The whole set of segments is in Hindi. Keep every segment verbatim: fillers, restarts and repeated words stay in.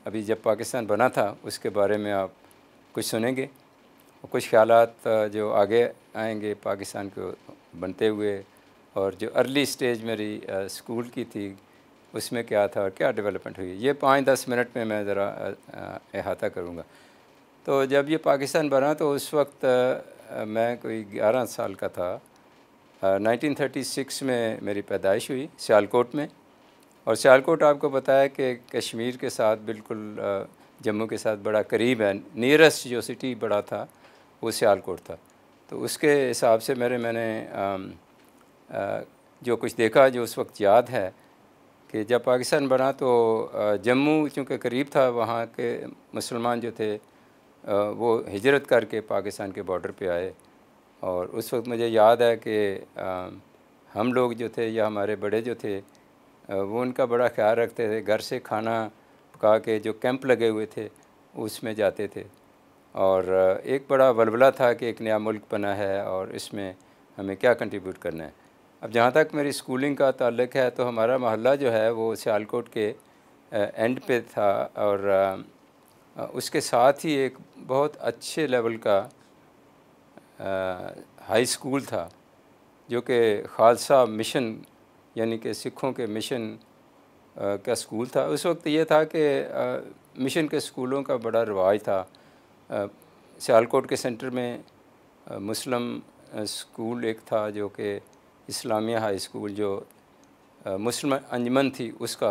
अभी जब पाकिस्तान बना था उसके बारे में आप कुछ सुनेंगे और कुछ ख्यालात जो आगे आएंगे पाकिस्तान को बनते हुए, और जो अर्ली स्टेज मेरी स्कूल की थी उसमें क्या था और क्या डेवलपमेंट हुई, ये पाँच दस मिनट में मैं ज़रा अहाता करूँगा। तो जब ये पाकिस्तान बना तो उस वक्त मैं कोई ग्यारह साल का था। नाइनटीन थर्टी सिक्स में मेरी पैदाइश हुई सियालकोट में, और सियालकोट आपको पता है कि कश्मीर के साथ बिल्कुल जम्मू के साथ बड़ा करीब है। नियरेस्ट जो सिटी बड़ा था वो सियालकोट था। तो उसके हिसाब से मेरे मैंने आ, आ, जो कुछ देखा, जो उस वक्त याद है कि जब पाकिस्तान बना तो जम्मू चूँकि करीब था, वहाँ के मुसलमान जो थे वो हिजरत करके पाकिस्तान के बॉर्डर पे आए। और उस वक्त मुझे याद है कि हम लोग जो थे या हमारे बड़े जो थे वो उनका बड़ा ख्याल रखते थे। घर से खाना पका के जो कैंप लगे हुए थे उसमें जाते थे, और एक बड़ा वलवला था कि एक नया मुल्क बना है और इसमें हमें क्या कंट्रीब्यूट करना है। अब जहाँ तक मेरी स्कूलिंग का ताल्लुक़ है तो हमारा मोहल्ला जो है वो सियालकोट के एंड पे था, और उसके साथ ही एक बहुत अच्छे लेवल का हाई स्कूल था जो कि खालसा मिशन यानी कि सिखों के मिशन का स्कूल था। उस वक्त ये था कि मिशन के स्कूलों का बड़ा रवाज था। सियालकोट के सेंटर में मुस्लिम स्कूल एक था जो कि इस्लामिया हाई स्कूल, जो मुस्लिम अंजमन थी उसका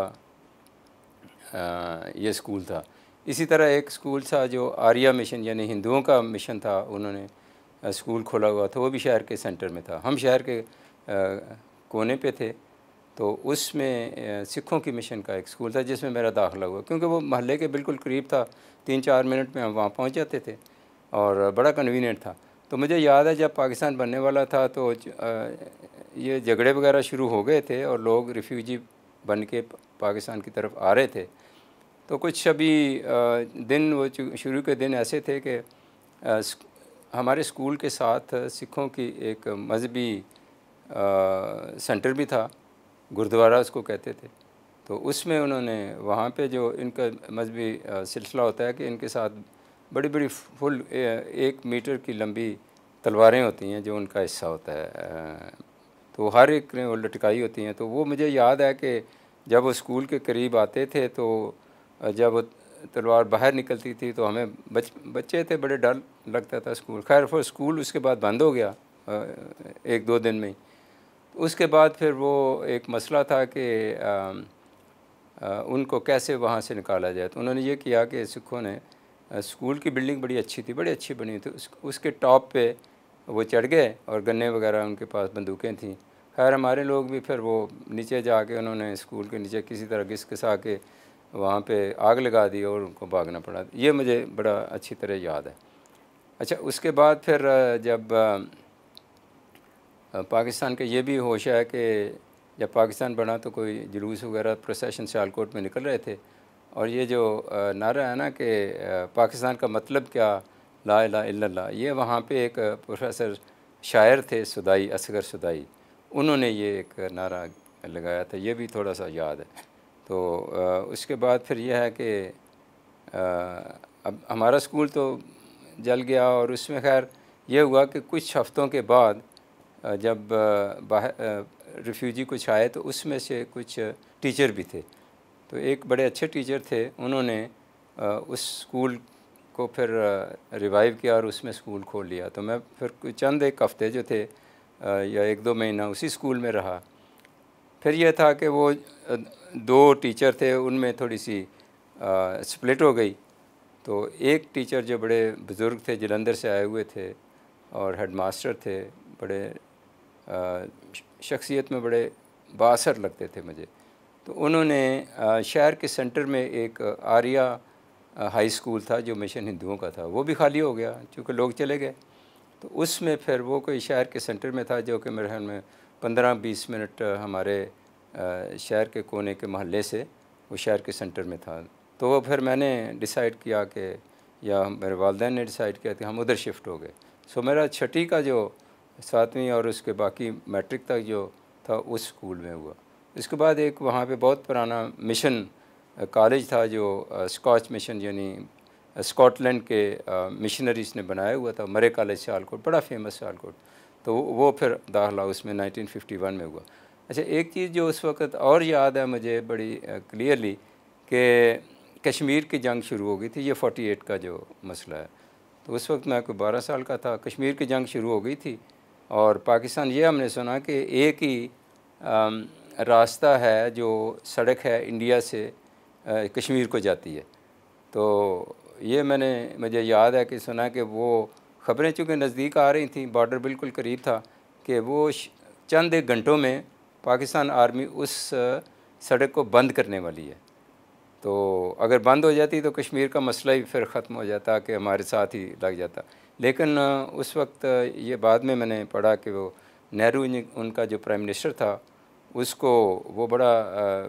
ये स्कूल था। इसी तरह एक स्कूल था जो आर्या मिशन यानी हिंदुओं का मिशन था, उन्होंने स्कूल खोला हुआ था, वो भी शहर के सेंटर में था। हम शहर के कोने पे थे, तो उसमें सिखों की मिशन का एक स्कूल था जिसमें मेरा दाखिला हुआ, क्योंकि वो महल्ले के बिल्कुल करीब था। तीन चार मिनट में हम वहाँ पहुँच जाते थे और बड़ा कन्वीनियंट था। तो मुझे याद है जब पाकिस्तान बनने वाला था तो ये झगड़े वगैरह शुरू हो गए थे और लोग रिफ्यूजी बन के पाकिस्तान की तरफ आ रहे थे। तो कुछ अभी दिन वो शुरू के दिन ऐसे थे कि हमारे स्कूल के साथ सिखों की एक मजहबी सेंटर भी था, गुरुद्वारा उसको कहते थे। तो उसमें उन्होंने वहाँ पे जो इनका मजहबी सिलसिला होता है कि इनके साथ बड़ी बड़ी फुल एक मीटर की लंबी तलवारें होती हैं जो उनका हिस्सा होता है, तो हर एक ने वो लटकाई होती हैं। तो वो मुझे याद है कि जब वो स्कूल के करीब आते थे तो जब वो तलवार बाहर निकलती थी तो हमें बच बच्चे थे, बड़े डर लगता था स्कूल। खैर फिर स्कूल उसके बाद बंद हो गया एक दो दिन में ही। उसके बाद फिर वो एक मसला था कि उनको कैसे वहाँ से निकाला जाए। तो उन्होंने ये किया कि सिखों ने, स्कूल की बिल्डिंग बड़ी अच्छी थी, बड़ी अच्छी बनी थी, उस, उसके टॉप पे वो चढ़ गए और गन्ने वगैरह उनके पास बंदूकें थीं। खैर हमारे लोग भी फिर वो नीचे जाके उन्होंने स्कूल के नीचे किसी तरह घिस घिसा के वहाँ पे आग लगा दी और उनको भागना पड़ा। ये मुझे बड़ा अच्छी तरह याद है। अच्छा, उसके बाद फिर जब पाकिस्तान का ये भी होश है कि जब पाकिस्तान बना तो कोई जुलूस वगैरह प्रोसेशन सियालकोट में निकल रहे थे, और ये जो नारा है ना कि पाकिस्तान का मतलब क्या, ला इलाहा इल्लल्लाह, ये वहाँ पे एक प्रोफेसर शायर थे सुदाई, असगर सुदाई, उन्होंने ये एक नारा लगाया था। ये भी थोड़ा सा याद है। तो उसके बाद फिर यह है कि अब हमारा स्कूल तो जल गया, और उसमें खैर ये हुआ कि कुछ हफ़्तों के बाद जब बाहर रिफ्यूजी कुछ आए तो उसमें से कुछ टीचर भी थे। तो एक बड़े अच्छे टीचर थे, उन्होंने उस स्कूल को फिर रिवाइव किया और उसमें स्कूल खोल लिया। तो मैं फिर चंद एक हफ़्ते जो थे या एक दो महीना उसी स्कूल में रहा। फिर यह था कि वो दो टीचर थे, उनमें थोड़ी सी स्प्लिट हो गई। तो एक टीचर जो बड़े बुज़ुर्ग थे, जलंधर से आए हुए थे और हेडमास्टर थे, बड़े शख्सियत में बड़े बाअसर लगते थे मुझे। तो उन्होंने शहर के सेंटर में एक आर्या हाई स्कूल था जो मिशन हिंदुओं का था, वो भी खाली हो गया क्योंकि लोग चले गए। तो उसमें फिर वो कोई शहर के सेंटर में था जो कि मेरे ख्याल में पंद्रह बीस मिनट हमारे शहर के कोने के महल्ले से वो शहर के सेंटर में था। तो वो फिर मैंने डिसाइड किया कि, या मेरे वालिदैन ने डिसाइड किया कि हम उधर शिफ्ट हो गए। सो मेरा छठी का जो सातवीं और उसके बाकी मैट्रिक तक जो था उस स्कूल में हुआ। इसके बाद एक वहाँ पे बहुत पुराना मिशन कॉलेज था जो स्कॉच मिशन यानी स्कॉटलैंड के मिशनरीज़ ने बनाया हुआ था, मरे कॉलेज सियालकोट, बड़ा फेमस सियालकोट। तो वो फिर दाखिला उसमें नाइनटीन फिफ्टी वन में हुआ। अच्छा, एक चीज़ जो उस वक़्त और याद है मुझे बड़ी क्लियरली कि कश्मीर की जंग शुरू हो गई थी, ये फोर्टी एट का जो मसला है। तो उस वक्त मैं कोई बारह साल का था, कश्मीर की जंग शुरू हो गई थी और पाकिस्तान, ये हमने सुना कि एक ही रास्ता है जो सड़क है इंडिया से आ, कश्मीर को जाती है। तो ये मैंने मुझे याद है कि सुना कि वो ख़बरें चूँकि नज़दीक आ रही थी, बॉर्डर बिल्कुल करीब था, कि वो चंद एक घंटों में पाकिस्तान आर्मी उस सड़क को बंद करने वाली है। तो अगर बंद हो जाती तो कश्मीर का मसला ही फिर ख़त्म हो जाता, कि हमारे साथ ही लग जाता। लेकिन उस वक्त ये बाद में मैंने पढ़ा कि वो नेहरू उनका जो प्राइम मिनिस्टर था, उसको वो बड़ा आ,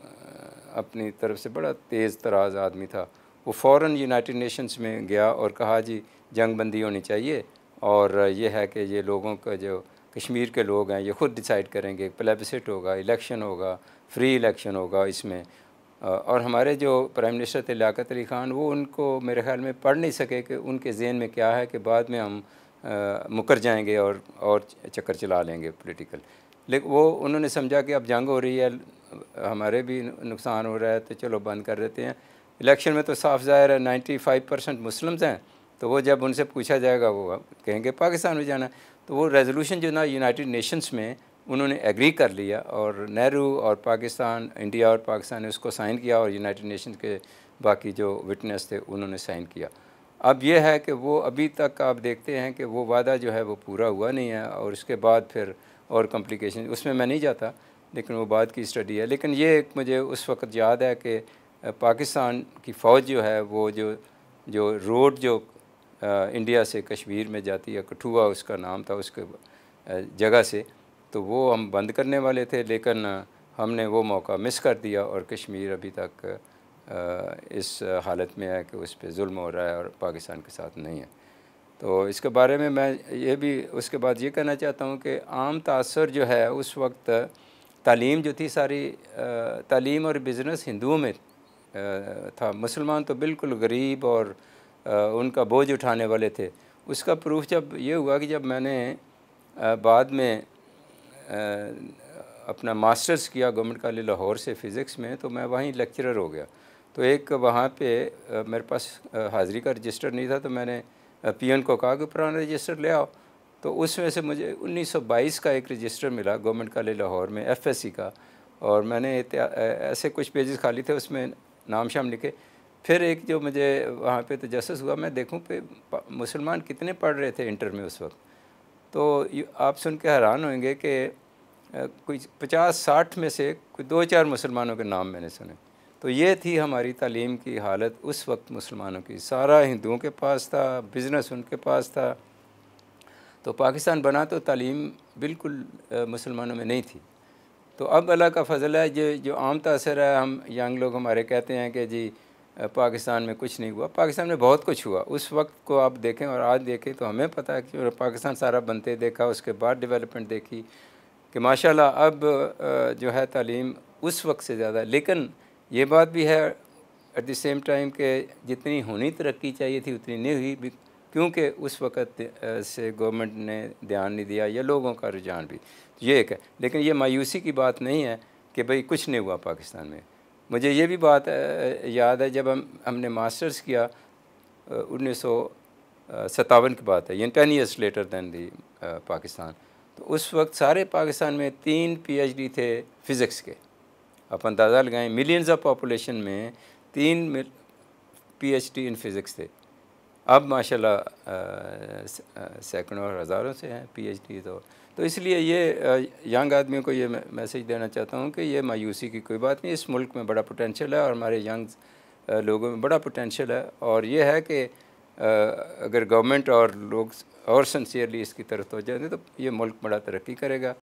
अपनी तरफ से बड़ा तेज़ तराज़ आदमी था। वो फ़ौरन यूनाइटेड नेशंस में गया और कहा जी जंग बंदी होनी चाहिए, और ये है कि ये लोगों का जो कश्मीर के लोग हैं ये ख़ुद डिसाइड करेंगे, प्लेबिसिट होगा, इलेक्शन होगा, फ्री इलेक्शन होगा इसमें। और हमारे जो प्राइम मिनिस्टर थे लियाकत अली ख़ान, वो उनको मेरे ख़्याल में पढ़ नहीं सके कि उनके ज़हन में क्या है कि बाद में हम आ, मुकर जाएंगे और और चक्कर चला लेंगे पॉलिटिकल। लेकिन वो उन्होंने समझा कि अब जंग हो रही है, हमारे भी नुकसान हो रहा है, तो चलो बंद कर देते हैं। इलेक्शन में तो साफ ज़ाहिर है नाइन्टी फाइव परसेंट मुस्लिम्स हैं, तो वो जब उनसे पूछा जाएगा वो कहेंगे पाकिस्तान में जाना। तो वो रेजोल्यूशन जो ना यूनाइटेड नेशंस में उन्होंने एग्री कर लिया, और नेहरू और पाकिस्तान, इंडिया और पाकिस्तान ने उसको साइन किया, और यूनाइटेड नेशंस के बाकी जो विटनेस थे उन्होंने साइन किया। अब यह है कि वो अभी तक आप देखते हैं कि वो वादा जो है वो पूरा हुआ नहीं है, और उसके बाद फिर और कॉम्प्लिकेशन, उसमें मैं नहीं जाता, लेकिन वो बाद की स्टडी है। लेकिन ये एक मुझे उस वक़्त याद है कि पाकिस्तान की फ़ौज जो है वो जो जो रोड जो आ, इंडिया से कश्मीर में जाती है, कठुआ उसका नाम था उसके जगह से, तो वो हम बंद करने वाले थे, लेकिन हमने वो मौका मिस कर दिया, और कश्मीर अभी तक इस हालत में है कि उस पर जुल्म हो रहा है और पाकिस्तान के साथ नहीं है। तो इसके बारे में मैं ये भी उसके बाद ये कहना चाहता हूँ कि आम तासर जो है उस वक्त तालीम जो थी सारी, तालीम और बिज़नेस हिंदुओं में था, मुसलमान तो बिल्कुल गरीब और उनका बोझ उठाने वाले थे। उसका प्रूफ जब ये हुआ कि जब मैंने बाद में अपना मास्टर्स किया गवर्नमेंट कॉलेज लाहौर से फ़िज़िक्स में, तो मैं वहीं लेक्चरर हो गया। तो एक वहाँ पे मेरे पास हाज़िरी का रजिस्टर नहीं था, तो मैंने पीएन को कहा कि पुराना रजिस्टर ले आओ। तो उसमें से मुझे उन्नीस सौ बाईस का एक रजिस्टर मिला गवर्नमेंट कॉलेज लाहौर में एफएससी का, और मैंने ऐसे कुछ पेजेस खाली थे, उसमें नाम शाम लिखे। फिर एक जो मुझे वहाँ पे तजस्सुस हुआ, मैं देखूँ पे मुसलमान कितने पढ़ रहे थे इंटर में उस वक्त। तो आप सुन के हैरान होंगे कि कोई पचास साठ में से कोई दो चार मुसलमानों के नाम मैंने सुने। तो ये थी हमारी तालीम की हालत उस वक्त मुसलमानों की। सारा हिंदुओं के पास था, बिज़नेस उनके पास था। तो पाकिस्तान बना तो तालीम बिल्कुल मुसलमानों में नहीं थी। तो अब अल्लाह का फ़ज़ल है, जो जो आम तासर है, हम यंग लोग हमारे कहते हैं कि जी पाकिस्तान में कुछ नहीं हुआ। पाकिस्तान में बहुत कुछ हुआ। उस वक्त को आप देखें और आज देखें तो हमें पता है कि पाकिस्तान सारा बनते देखा, उसके बाद डेवलपमेंट देखी कि माशाल्लाह अब जो है तालीम उस वक्त से ज़्यादा। लेकिन ये बात भी है एट द सेम टाइम कि जितनी होनी तरक्की चाहिए थी उतनी नहीं हुई, क्योंकि उस वक़्त से गवर्नमेंट ने ध्यान नहीं दिया या लोगों का रुझान भी। तो ये एक है, लेकिन ये मायूसी की बात नहीं है कि भाई कुछ नहीं हुआ पाकिस्तान में। मुझे ये भी बात याद है, जब हम हमने मास्टर्स किया उन्नीस सौ सत्तावन की बात है, ये ten years later than the Pakistan. तो उस वक्त सारे पाकिस्तान में तीन पीएचडी थे फ़िज़िक्स के। आप अंदाज़ा लगाएं, मिलियंस ऑफ पॉपुलेशन में तीन पीएचडी इन फ़िज़िक्स थे। अब माशाल्लाह सैकड़ों और हज़ारों से हैं पीएचडी। तो तो इसलिए ये यंग आदमियों को ये मैसेज देना चाहता हूँ कि ये मायूसी की कोई बात नहीं। इस मुल्क में बड़ा पोटेंशियल है और हमारे यंग लोगों में बड़ा पोटेंशियल है, और ये है कि अगर गवर्नमेंट और लोग और सिंसियरली इसकी तरफ तवज्जो दें तो ये मुल्क बड़ा तरक्की करेगा।